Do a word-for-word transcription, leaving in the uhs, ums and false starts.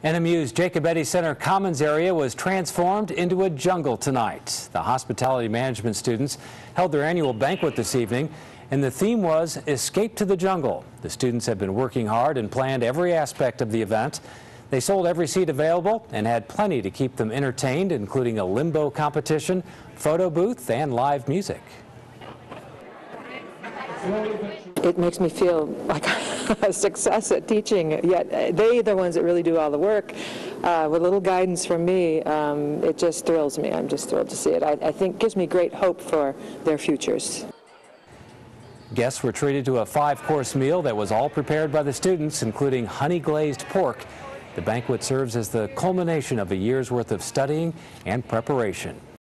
N M U's Jacob Eddy Center Commons area was transformed into a jungle tonight. The hospitality management students held their annual banquet this evening, and the theme was Escape to the Jungle. The students have been working hard and planned every aspect of the event. They sold every seat available and had plenty to keep them entertained, including a limbo competition, photo booth, and live music. It makes me feel like a success at teaching, yet they're the ones that really do all the work. Uh, with a little guidance from me, um, it just thrills me. I'm just thrilled to see it. I, I think it gives me great hope for their futures. Guests were treated to a five-course meal that was all prepared by the students, including honey-glazed pork. The banquet serves as the culmination of a year's worth of studying and preparation.